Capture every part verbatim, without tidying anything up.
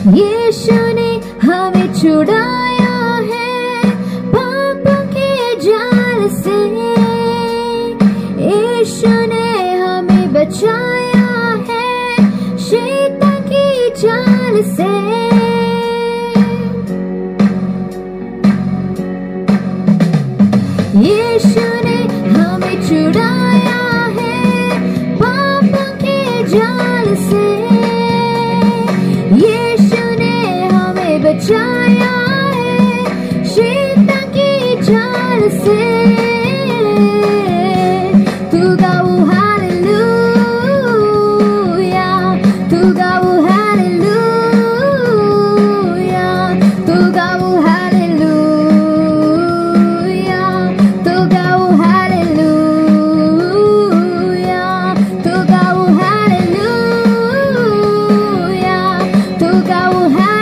यीशु ने हमें छुड़ाया है पापों के जाल से, यीशु ने हमें बचाया है शैतान की चाल से। यीशु ने हमें छुड़ाया है पापों के जाल से, बचाया है शैतान की चाल से। तू गाओ हालेलुया, तू गाओ हालेलुया, तू गाओ हालेलुया, तू गाओ हालेलुया, तू गाओ हालेलुया, तू गाओ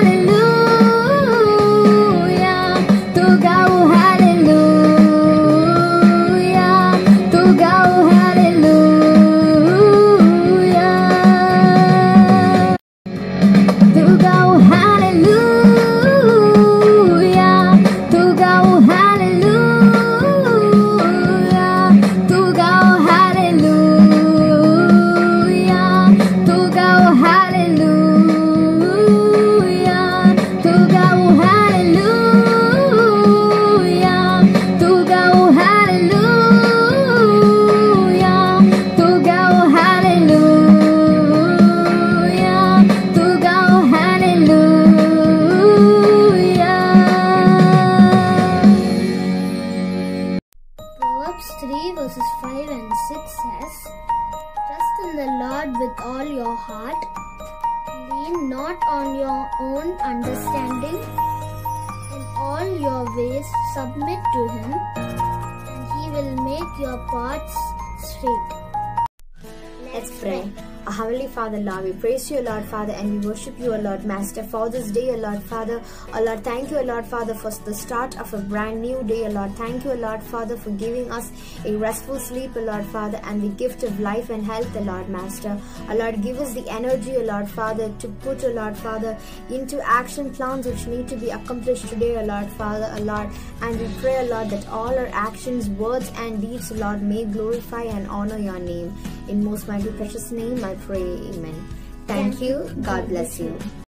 three verses five and six says, trust in the Lord with all your heart, lean not on your own understanding, in all your ways submit to him, and he will make your paths straight. Let's pray. Our Heavenly Father, Lord, we praise you, Lord Father, and we worship you, O Lord Master, for this day, O Lord Father. O Lord, thank you, O Lord Father, for the start of a brand new day, O Lord. Thank you, O Lord Father, for giving us a restful sleep, O Lord Father, and the gift of life and health, O Lord Master. O Lord, give us the energy, O Lord Father, to put, O Lord Father, into action plans which need to be accomplished today, O Lord Father, O Lord. And we pray, O Lord, that all our actions, words, and deeds, O Lord, may glorify and honor your name. In most mighty precious name I pray, amen. Thank you. God bless you.